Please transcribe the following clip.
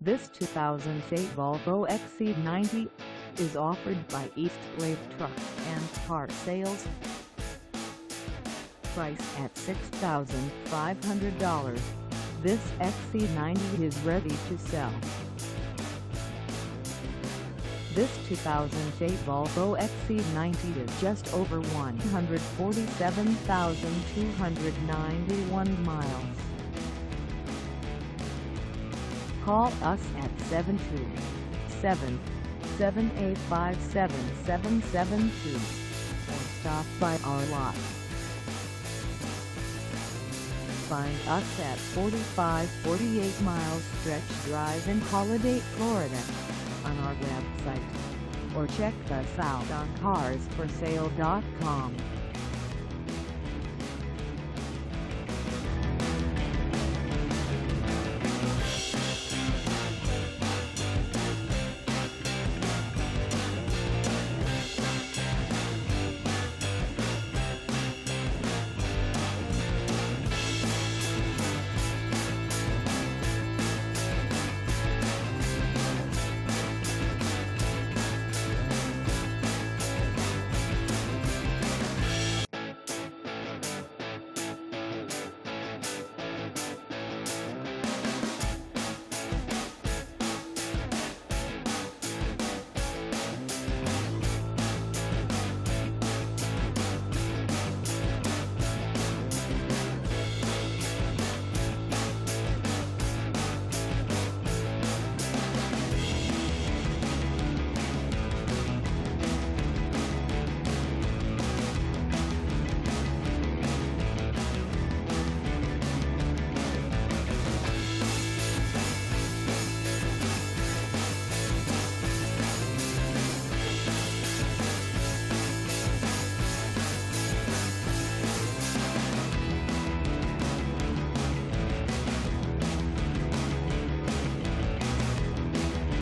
This 2008 Volvo XC90 is offered by East Lake Truck and Car Sales. Price at $6,500, this XC90 is ready to sell. This 2008 Volvo XC90 is just over 147,291 miles. Call us at 727-785-7772 or stop by our lot. Find us at 4548 Miles Stretch Drive in Holiday, Florida on our website, or check us out on carsforsale.com.